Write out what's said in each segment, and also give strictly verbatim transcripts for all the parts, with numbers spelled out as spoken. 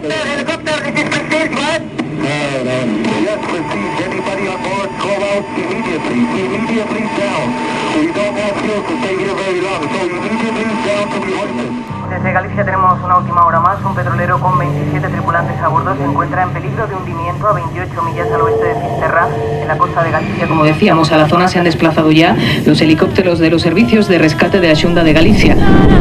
Helicopter, helicopter, this is Prestige, what? No, no. Yes, Prestige, anybody on board, call out immediately, immediately down. We don't have fuel to stay here very long, so immediately down to be hoisted. Desde Galicia tenemos una última hora más. Un petrolero con veintisiete tripulantes a bordo se encuentra en peligro de hundimiento a veintiocho millas al oeste de Fisterra, en la costa de Galicia. Como decíamos, a la zona se han desplazado ya los helicópteros de los servicios de rescate de la Xunta de Galicia.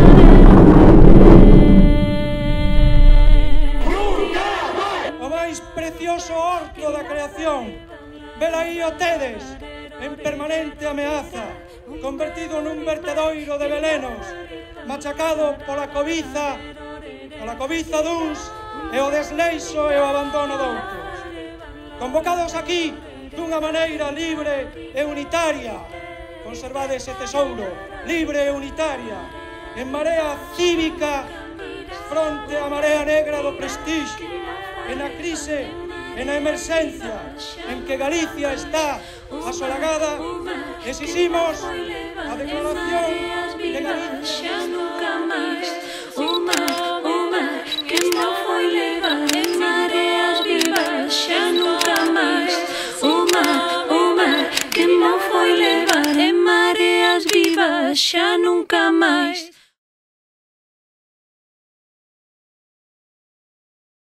O máis precioso orto da creación, velaí o tedes, en permanente ameaza, convertido nun vertedoiro de velenos, machacado pola cobiza, pola cobiza duns e o desleixo e o abandono doutros. Convocados aquí dunha maneira libre e unitaria, conservade ese tesouro, libre e unitaria, en marea cívica fronte á marea negra do Prestige, en a crise, en a emerxencia, en que Galicia está asolagada, exiximos a declaración de Galicia. Nunca máis, o mar, o mar, que me foi levar en mareas vivas, xa nunca máis, o mar, o mar, que me foi levar en mareas vivas, xa nunca máis.